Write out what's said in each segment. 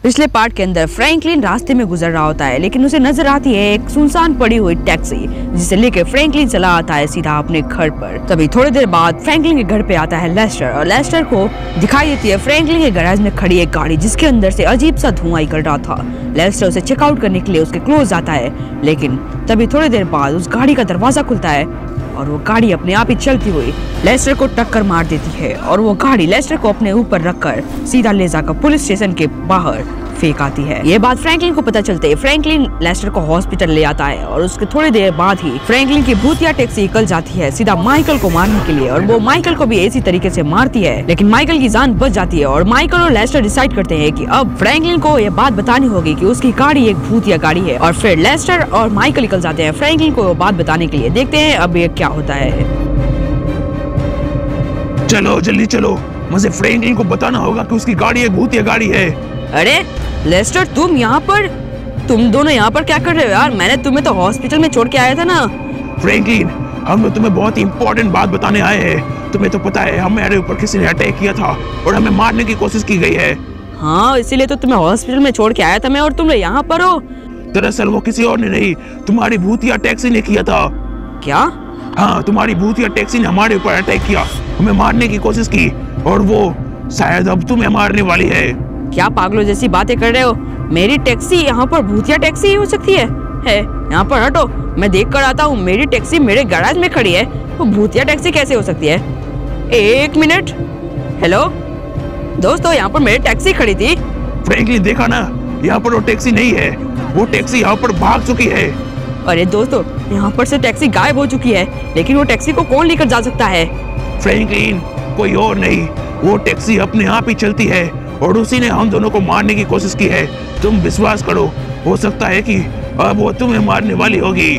पिछले पार्ट के अंदर फ्रैंकलिन रास्ते में गुजर रहा होता है, लेकिन उसे नजर आती है एक सुनसान पड़ी हुई टैक्सी, जिसे लेके फ्रैंकलिन चला आता है सीधा अपने घर पर। तभी थोड़ी देर बाद फ्रैंकलिन के घर पे आता है लेस्टर, और लेस्टर को दिखाई देती है फ्रैंकलिन के गैराज में खड़ी एक गाड़ी, जिसके अंदर से अजीब सा धुआं निकल रहा था। लेस्टर उसे चेकआउट करने के लिए उसके क्लोज आता है, लेकिन तभी थोड़ी देर बाद उस गाड़ी का दरवाजा खुलता है और वो गाड़ी अपने आप ही चलती हुई लेस्टर को टक्कर मार देती है, और वो गाड़ी लेस्टर को अपने ऊपर रखकर सीधा ले जाकर पुलिस स्टेशन के बाहर फेंक आती है। ये बात फ्रैंकलिन को पता चलते ही फ्रैंकलिन लेस्टर को हॉस्पिटल ले आता है, और उसके थोड़ी देर बाद ही फ्रैंकलिन की भूतिया टैक्सी निकल जाती है सीधा माइकल को मारने के लिए, और वो माइकल को भी इसी तरीके से मारती है, लेकिन माइकल की जान बच जाती है। और माइकल और लेस्टर डिसाइड करते हैं कि अब फ्रैंकलिन को ये बात बतानी होगी कि उसकी गाड़ी एक भूतिया गाड़ी है, और फिर लेस्टर और माइकल निकल जाते हैं फ्रैंकलिन को वो बात बताने के लिए। देखते हैं अब ये क्या होता है। चलो जल्दी चलो, मुझे फ्रैंकलिन को बताना होगा कि उसकी गाड़ी एक भूतिया गाड़ी है। अरे लेस्टर, तुम यहाँ पर, तुम दोनों यहाँ पर क्या कर रहे हो यार? मैंने तुम्हें तो हॉस्पिटल में छोड़ के आया था ना। फ्रैंकलिन, हम लोग तुम्हें बहुत ही इम्पोर्टेंट बात बताने आए हैं। तुम्हें तो पता है हमारे ऊपर किसी ने अटैक किया था और हमें मारने की कोशिश की गई है। हाँ, इसीलिए तो तुम्हें हॉस्पिटल में छोड़ के आया था मैं, और तुम यहाँ पर हो। दरअसल वो किसी और ने नहीं, तुम्हारी भूतिया टैक्सी ने किया था। क्या? हाँ, तुम्हारी भूतिया टैक्सी ने हमारे ऊपर अटैक किया, हमें मारने की कोशिश की, और वो शायद अब तुम्हें मारने वाली है। क्या पागलों जैसी बातें कर रहे हो? मेरी टैक्सी यहाँ पर भूतिया टैक्सी ही हो सकती है? यहाँ पर हटो, मैं देख कर आता हूँ। मेरी टैक्सी मेरे गैराज में खड़ी है, वो भूतिया टैक्सी कैसे हो सकती है? एक मिनट। हेलो दोस्तों, यहाँ पर मेरी टैक्सी खड़ी थी। फ्रैंकलिन, देखा ना, यहाँ पर वो टैक्सी नहीं है, वो टैक्सी यहाँ पर भाग चुकी है। अरे दोस्तों, यहाँ पर से टैक्सी गायब हो चुकी है, लेकिन वो टैक्सी को कौन लेकर जा सकता है? फ्रैंकलिन, कोई और नहीं, वो टैक्सी अपने आप ही चलती है, और उसी ने हम दोनों को मारने की कोशिश की है। तुम विश्वास करो, हो सकता है कि अब वो तुम्हें मारने वाली होगी।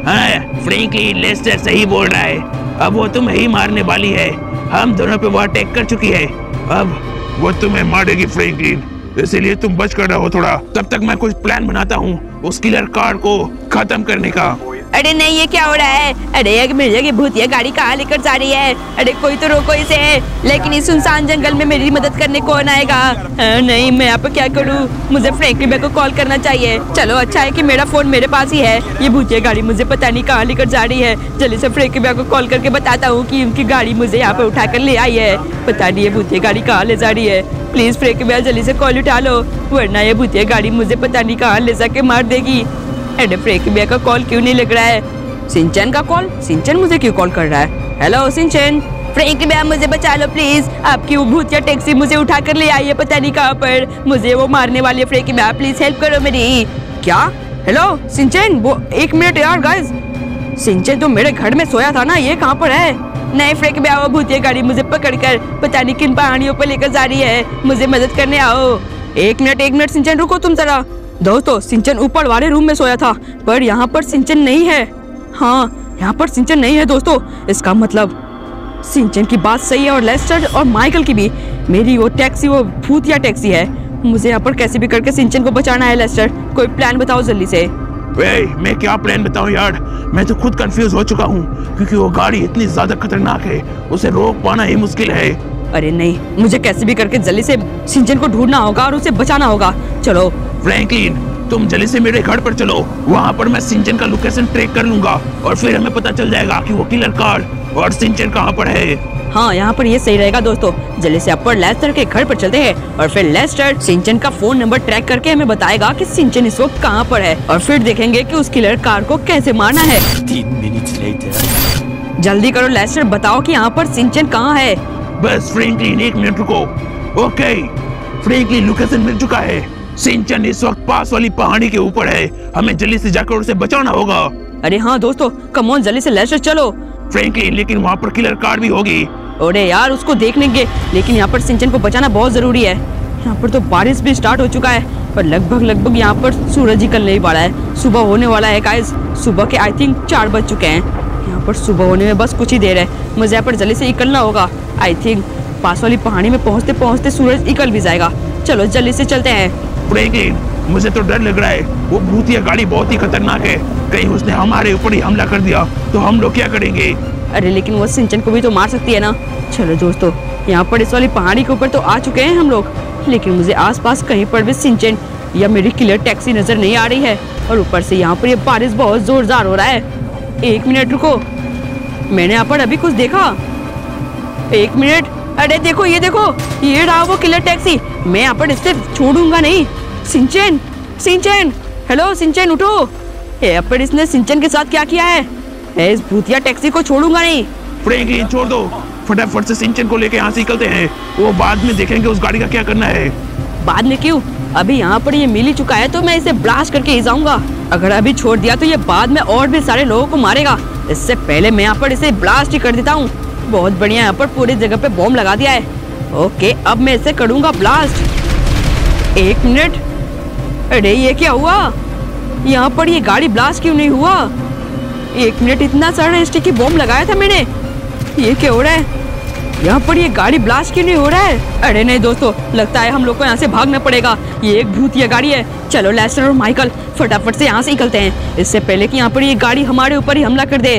हाँ फ्रैंकलिन, लेस्टर सही बोल रहा है, अब वो तुम्हें ही मारने वाली है। हम दोनों पे वो अटैक कर चुकी है, अब वो तुम्हें मारेगी फ्रैंकलिन, इसीलिए तुम बच कर रहो थोड़ा। तब तक मैं कुछ प्लान बनाता हूँ उस किलर कार को खत्म करने का। अरे नहीं, ये क्या हो रहा है? अरे एक मिनट, ये भूतिया गाड़ी कहाँ लेकर जा रही है? अरे कोई तो रोको इसे। लेकिन इस सुनसान जंगल में मेरी मदद करने कौन आएगा? नहीं, मैं यहाँ पे क्या करूँ? मुझे फ्रैंकलिन को कॉल करना चाहिए। चलो अच्छा है कि मेरा फोन मेरे पास ही है। ये भूतिया गाड़ी मुझे पता नहीं कहाँ लेकर जा रही है। जल्दी से फ्रैंकलिन को कॉल करके बताता हूँ कि उनकी गाड़ी मुझे यहाँ पे उठा कर ले आई है। पता नहीं ये भूतिया गाड़ी कहाँ ले जा रही है। प्लीज फ्रैंकलिन, जल्दी से कॉल उठा लो, वरना ये भूतिया गाड़ी मुझे पता नहीं कहाँ ले जाके मार देगी। अरे फ्रैंकलिन का कॉल क्यों नहीं लग रहा है? सिंचन का कॉल? सिंचन मुझे क्यों कॉल कर रहा है? हेलो सिंचन। फ्रैंकलिन, मुझे बचा लो प्लीज, आपकी वो भूतिया टैक्सी मुझे उठा कर ले आई है पता नहीं कहाँ पर, मुझे वो मारने वाली है। फ्रैंकलिन, प्लीज हेल्प करो मेरी। क्या? हेलो सिंचन, वो एक मिनट यार गाइस, सिंचन तो मेरे घर में सोया था ना, ये कहाँ पर है? नहीं फ्रैंकलिन, वो भूतिया गाड़ी मुझे पकड़कर पता नहीं किन पहाड़ियों पर लेकर जा रही है, मुझे मदद करने आओ। एक मिनट सिंचन, रुको तुम जरा। दोस्तों, सिंचन ऊपर वाले रूम में सोया था, पर यहाँ पर सिंचन नहीं है। हाँ, यहाँ पर सिंचन नहीं है दोस्तों, इसका मतलब सिंचन की बात सही है, और लेस्टर और माइकल की भी। मेरी वो टैक्सी वो भूतिया टैक्सी है। मुझे यहाँ पर कैसे भी करके सिंचन को बचाना है। लेस्टर, कोई प्लान बताओ जल्दी से। मैं क्या प्लान बताऊं यार, मैं तो खुद कंफ्यूज हो चुका हूँ, क्योंकि वो गाड़ी इतनी ज्यादा खतरनाक है, उसे रोक पाना ही मुश्किल है। अरे नहीं, मुझे कैसे भी करके जल्दी से सिंचन को ढूंढना होगा और उसे बचाना होगा। चलो फ्रैंकलिन, तुम जल्दी से मेरे घर पर चलो, वहाँ पर मैं सिंचन का लोकेशन ट्रैक कर लूंगा, और फिर हमें पता चल जाएगा कि वो किलर कार और सिंचन कहाँ पर है। हाँ, यहाँ पर ये सही रहेगा दोस्तों। जल्दी से अपन लेस्टर के घर पर चलते हैं, और फिर लेस्टर सिंचन का फोन नंबर ट्रैक करके हमें बताएगा कि सिंचन इस वक्त कहाँ पर है, और फिर देखेंगे कि उस किलर कार को कैसे मारना है। 10 minutes later. जल्दी करो लेस्टर, बताओ कि यहाँ पर सिंचन कहाँ है। बस फ्रैंकलिन, एक मिनट रुको। ओके फ्रैंकलिन, लोकेशन मिल चुका है। सिंचन इस वक्त पास वाली पहाड़ी के ऊपर है, हमें जल्दी से जाकर उसे बचाना होगा। अरे हाँ दोस्तों, कम ऑन, जल्दी से लेस्टर चलो। फ्रैंकलिन, लेकिन वहाँ पर किलर कार भी होगी। अरे यार, उसको देख लेंगे, लेकिन यहाँ पर सिंचन को बचाना बहुत जरूरी है। यहाँ पर तो बारिश भी स्टार्ट हो चुका है, पर लगभग यहाँ पर सूरज निकलने ही वाला है, सुबह होने वाला है गाइस। सुबह के आई थिंक 4 बज चुके हैं। यहाँ पर सुबह होने में बस कुछ ही देर है, मुझे यहाँ पर जल्दी से निकलना होगा। आई थिंक पास वाली पहाड़ी में पहुँचते पहुँचते सूरज निकल भी जाएगा। चलो जल्दी से चलते हैं। फ्रैंकलिन, मुझे तो डर लग रहा है, वो भूतिया गाड़ी बहुत ही खतरनाक है, कहीं उसने हमारे ऊपर ही हमला कर दिया तो हम लोग क्या करेंगे? अरे लेकिन वो सिंचन को भी तो मार सकती है ना। चलो दोस्तों, यहाँ पर इस वाली पहाड़ी के ऊपर तो आ चुके हैं हम लोग, लेकिन मुझे आसपास कहीं पर भी सिंचन या मेरी किलर टैक्सी नजर नहीं आ रही है। और ऊपर से यहाँ पर ये बारिश बहुत जोरदार हो रहा है। 1 मिनट रुको, मैंने यहाँ पर अभी कुछ देखा। 1 मिनट, अरे देखो, ये देखो, ये रहा वो किलर टैक्सी। मैं यहाँ पर इससे छोड़ूंगा नहीं। सिंचन, सिंचन, हेलो सिंचन, उठो। यहाँ पर इसने सिंचन के साथ क्या किया है? इस भूतिया टैक्सी को छोड़ूंगा नहीं। फ्रैंकलिन छोड़ दो, फटाफट से सिंचन को लेके यहाँ से निकलते हैं। वो बाद में देखेंगे उस गाड़ी का क्या करना है। बाद में क्यों? अभी यहाँ पर ये मिल ही चुका है तो मैं इसे ब्लास्ट करके ही जाऊंगा। अगर अभी छोड़ दिया तो ये बाद में और भी सारे लोगों को मारेगा। इससे पहले मैं यहाँ पर इसे ब्लास्ट ही कर देता हूँ। बहुत बढ़िया, यहाँ पर पूरी जगह पे बॉम्ब लगा दिया है। ओके, अब मैं इसे करूंगा ब्लास्ट। 1 मिनट, अरे ये क्या हुआ? यहाँ पर ये गाड़ी ब्लास्ट क्यों नहीं हुआ? 1 मिनट, इतना सारा स्टिकी बॉम्ब लगाया था मैंने। ये क्या हो रहा है? यहाँ पर ये गाड़ी ब्लास्ट क्यों नहीं हो रहा है? अरे नहीं दोस्तों, लगता है हम लोग को यहाँ से भागना पड़ेगा। ये एक भूतिया गाड़ी है। चलो लेस्टर और माइकल फटाफट से यहाँ से निकलते हैं, इससे पहले कि यहाँ पर ये गाड़ी हमारे ऊपर ही हमला कर दे।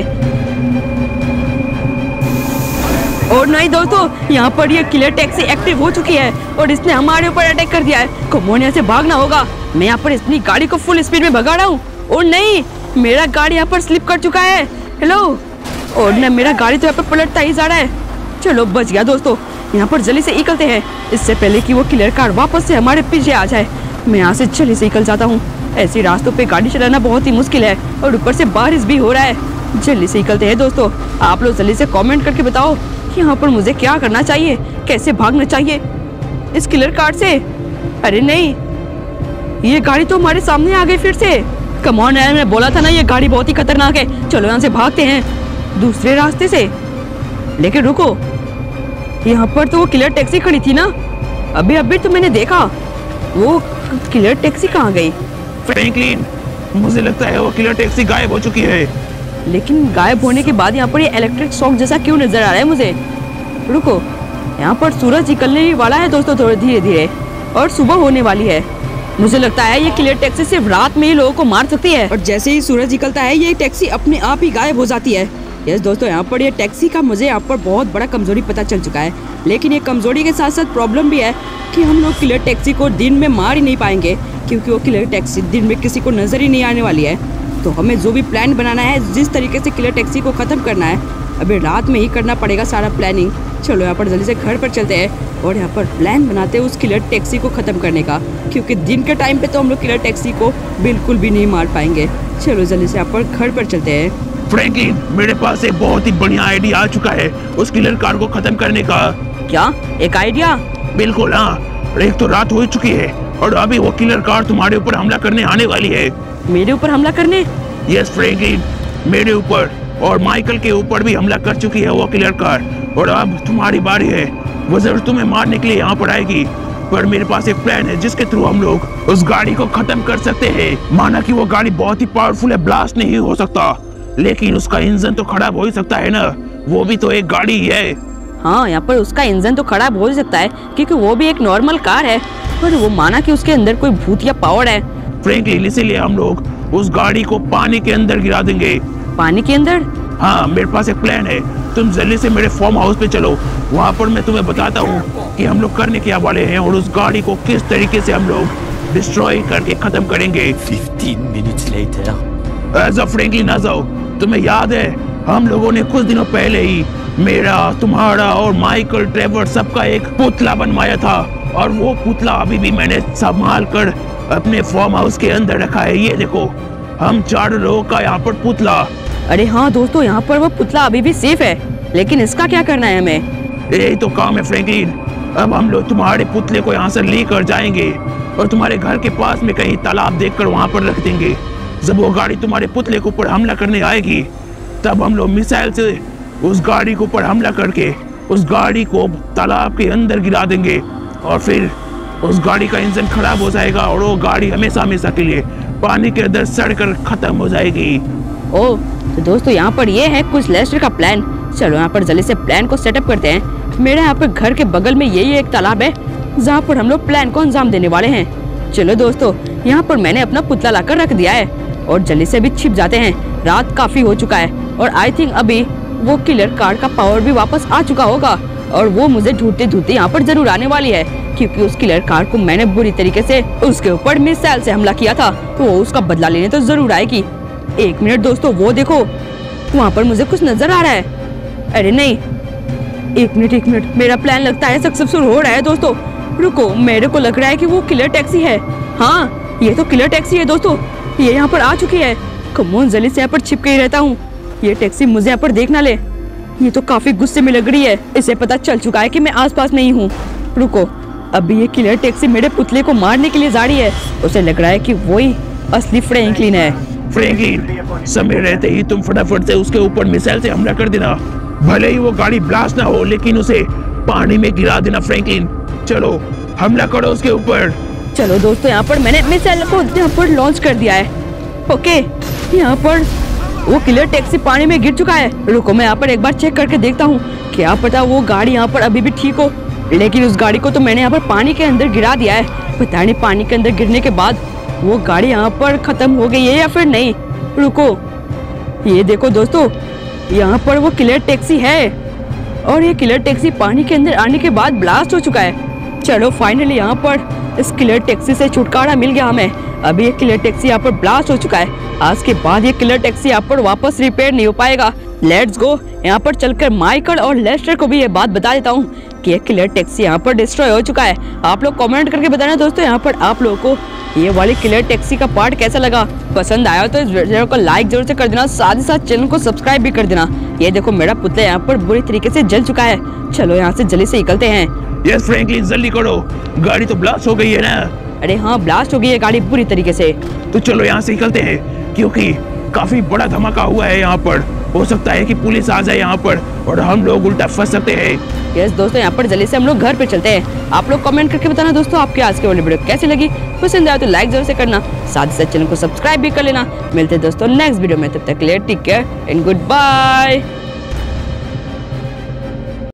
और नहीं दोस्तों, यहाँ पर ये किलर टैक्सी एक्टिव हो चुकी है और इसने हमारे ऊपर अटैक कर दिया है। कमोन, यहाँ से भागना होगा। मैं यहाँ पर अपनी गाड़ी को फुल स्पीड में भगा रहा हूँ। और नहीं, मेरा गाड़ी यहाँ पर स्लिप कर चुका है। हेलो, और न मेरा गाड़ी तो यहाँ पर पलटता ही जा रहा है। चलो बच गया दोस्तों, यहाँ पर जल्दी से निकलते हैं इससे पहले कि वो किलर कार वापस से हमारे पीछे आ जाए। मैं यहाँ से जल्दी से निकल जाता हूँ। ऐसे रास्तों पे गाड़ी चलाना बहुत ही मुश्किल है और ऊपर से बारिश भी हो रहा है। जल्दी से निकलते हैं दोस्तों। आप लोग जल्दी से कमेंट करके बताओ कि यहाँ पर मुझे क्या करना चाहिए, कैसे भागना चाहिए इस किलर कार से। अरे नहीं, ये गाड़ी तो हमारे सामने आ गई फिर से। कम ऑन यार, मैं बोला था ना ये गाड़ी बहुत ही खतरनाक है। चलो यहाँ से भागते हैं दूसरे रास्ते से। लेकिन रुको, यहाँ पर तो वो किलर टैक्सी खड़ी थी ना। अभी तो मैंने देखा। वो किलर टैक्सी कहाँ गई? फ्रैंकलिन, मुझे लगता है वो किलर टैक्सी गायब हो चुकी है। लेकिन गायब होने के बाद यहाँ पर ये इलेक्ट्रिक शॉक जैसा क्यों नजर आ रहा है मुझे? रुको, यहाँ पर सूरज निकलने वाला है दोस्तों थोड़े धीरे धीरे, और सुबह होने वाली है। मुझे लगता है ये किलर टैक्सी सिर्फ रात में ही लोगों को मार सकती है। और जैसे ही सूरज निकलता है ये टैक्सी अपने आप ही गायब हो जाती है। यस दोस्तों, यहाँ पर ये टैक्सी का मुझे यहाँ पर बहुत बड़ा कमजोरी पता चल चुका है। लेकिन ये कमजोरी के साथ साथ प्रॉब्लम भी है कि हम लोग किलर टैक्सी को दिन में मार ही नहीं पाएंगे, क्योंकि वो किलर टैक्सी दिन में किसी को नजर ही नहीं आने वाली है। तो हमें जो भी प्लान बनाना है, जिस तरीके से किलर टैक्सी को ख़त्म करना है, अभी रात में ही करना पड़ेगा सारा प्लानिंग। चलो यहाँ पर जल्दी से घर पर चलते हैं और यहाँ पर प्लान बनाते हैं उस किलर टैक्सी को ख़त्म करने का, क्योंकि दिन के टाइम पे तो हम लोग किलर टैक्सी को बिल्कुल भी नहीं मार पाएंगे। चलो जल्दी से यहाँ पर घर पर चलते हैं। फ्रैंकलिन, मेरे पास एक बहुत ही बढ़िया आइडिया आ चुका है उस किलर कार को खत्म करने का। क्या? एक आइडिया? बिल्कुल हाँ, एक तो रात हो चुकी है और अभी वो किलर कार तुम्हारे ऊपर हमला करने आने वाली है। मेरे ऊपर हमला करने? यस फ्रैंकलिन, मेरे ऊपर और माइकल के ऊपर भी हमला कर चुकी है वो किलर कार, और अब तुम्हारी बारी है। वो जरूर तुम्हें मारने के लिए यहाँ पर आएगी, पर मेरे पास एक प्लान है जिसके थ्रू हम लोग उस गाड़ी को खत्म कर सकते हैं। माना कि वो गाड़ी बहुत ही पावरफुल है, ब्लास्ट नहीं हो सकता, लेकिन उसका इंजन तो खराब हो ही सकता है ना। वो भी तो एक गाड़ी ही है। हाँ, यहाँ पर उसका इंजन तो खराब हो ही सकता है क्योंकि वो भी एक नॉर्मल कार है, पर वो माना कि उसके अंदर कोई भूतिया पावर है। फ्रैंकलिन, इसीलिए हम लोग उस गाड़ी को पानी के अंदर गिरा देंगे। पानी के अंदर? हाँ, मेरे पास एक प्लान है। तुम जल्दी से मेरे फार्म हाउस पे चलो, वहाँ पर मैं तुम्हें बताता हूँ कि हम लोग करने क्या वाले हैं और उस गाड़ी को किस तरीके से हम लोग डिस्ट्रॉय करके खत्म करेंगे। 15 minutes later. ऐसा फ्रैंकलिन, आ जाओ। तुम्हें याद है हम लोगों ने कुछ दिनों पहले ही मेरा, तुम्हारा और माइकल, ट्रेवर सबका एक पुतला बनवाया था, और वो पुतला अभी भी मैंने संभाल कर अपने फार्म हाउस के अंदर रखा है। ये देखो, हम 4 लोगों का यहाँ पर पुतला। अरे हाँ दोस्तों, यहाँ पर वो पुतला अभी भी सेफ है, लेकिन इसका क्या करना है हमें? यही तो काम है फ्रैंकलिन। अब हम लोग तुम्हारे पुतले को यहाँ से लेकर जाएंगे और तुम्हारे घर के पास में कहीं तालाब देखकर वहाँ पर रख देंगे। जब वो गाड़ी तुम्हारे पुतले के ऊपर हमला करने आएगी, तब हम लोग मिसाइल से उस गाड़ी के ऊपर हमला करके उस गाड़ी को तालाब के अंदर गिरा देंगे, और फिर उस गाड़ी का इंजन खराब हो जाएगा और वो गाड़ी हमेशा हमेशा के लिए पानी के अंदर सड़कर खत्म हो जाएगी। ओह, तो दोस्तों यहाँ पर ये है कुछ लेस्टर का प्लान। चलो यहाँ पर जल्दी से प्लान को सेटअप करते हैं। मेरे यहाँ पर घर के बगल में यही एक तालाब है जहाँ पर हम लोग प्लान को अंजाम देने वाले हैं। चलो दोस्तों, यहाँ पर मैंने अपना पुतला लाकर रख दिया है और जल्दी से भी छिप जाते हैं। रात काफी हो चुका है और आई थिंक अभी वो किलर कार का पावर भी वापस आ चुका होगा और वो मुझे ढूंढते ढूंढते यहाँ पर जरूर आने वाली है, क्योंकि उस किलर कार को मैंने बुरी तरीके से उसके ऊपर मिसाइल से हमला किया था, तो वो उसका बदला लेने तो जरूर आएगी। 1 मिनट दोस्तों, वो देखो वहाँ पर मुझे कुछ नजर आ रहा है। अरे नहीं, 1 मिनट, मेरा प्लान लगता है सक्सेसफुल हो रहा है दोस्तों। रुको, मेरे को लग रहा है कि वो किलर टैक्सी है। हाँ, ये तो किलर टैक्सी है दोस्तों, ये यहाँ पर आ चुकी है। कमोन, जल्दी से यहाँ पर छिप के ही रहता हूँ, ये टैक्सी मुझे यहाँ पर देख ना ले। ये तो काफी गुस्से में लग रही है, इसे पता चल चुका है कि मैं आसपास नहीं हूँ। रुको, अभी ये किलर टैक्सी मेरे पुतले को मारने के लिए जा रही है। उसे लग रहा है कि वही असली फ्रैंकलिन है। फ्रैंकलिन, समय रहते ही तुम फटाफट से उसके ऊपर मिसाइल से हमला कर देना। भले ही वो गाड़ी ब्लास्ट ना हो, लेकिन उसे पानी में गिरा देना। फ्रैंकलिन, चलो हमला करो उसके ऊपर। चलो दोस्तों, यहाँ पर मैंने मिसाइल को यहाँ पर लॉन्च कर दिया है। ओके, यहाँ पर वो किलर टैक्सी पानी में गिर चुका है। रुको, मैं यहाँ पर एक बार चेक करके देखता हूँ, क्या पता वो गाड़ी यहाँ पर अभी भी ठीक हो। लेकिन उस गाड़ी को तो मैंने यहाँ पर पानी के अंदर गिरा दिया है। पता नहीं पानी के अंदर गिरने के बाद वो गाड़ी यहाँ पर खत्म हो गई है या फिर नहीं। रुको, ये देखो दोस्तों, यहाँ पर वो किलर टैक्सी है और ये किलर टैक्सी पानी के अंदर आने के बाद ब्लास्ट हो चुका है। चलो फाइनली यहाँ पर इस किलर टैक्सी से छुटकारा मिल गया हमें। अभी ये किलर टैक्सी यहाँ पर ब्लास्ट हो चुका है। आज के बाद ये किलर टैक्सी यहाँ पर वापस रिपेयर नहीं हो पाएगा। लेट्स गो, यहाँ पर चलकर माइकल और लेस्टर को भी ये बात बता देता हूँ कि ये किलर टैक्सी यहाँ पर डिस्ट्रॉय हो चुका है। आप लोग कमेंट करके बताना दोस्तों, यहाँ पर आप लोगों को ये वाली किलर टैक्सी का पार्ट कैसा लगा। पसंद आया तो इस वीडियो को लाइक जरूर से कर देना, साथ ही साथ चैनल को सब्सक्राइब भी कर देना। ये देखो, मेरा पुतला यहाँ पर बुरी तरीके से जल चुका है। चलो यहाँ से जल्दी से निकलते हैं। यस फ्रैंकलिन, जल्दी करो, गाड़ी तो ब्लास्ट हो गई है ना। अरे हाँ, ब्लास्ट हो गई है गाड़ी बुरी तरीके से। तो चलो यहाँ से निकलते हैं, क्योंकि काफी बड़ा धमाका हुआ है यहाँ पर। हो सकता है कि पुलिस आ जाए यहाँ पर और हम लोग उल्टा फंस सकते हैं। यस दोस्तों, यहाँ पर जल्दी से हम लोग घर पे चलते हैं। आप लोग कमेंट करके बताना दोस्तों, आपके आज के वाली वीडियो कैसी लगी। पसंद आया तो लाइक जरूर से करना, साथ ही साथ चैनल को सब्सक्राइब भी कर लेना। मिलते हैं दोस्तों नेक्स्ट वीडियो में, तब तक के लिए take care and good bye.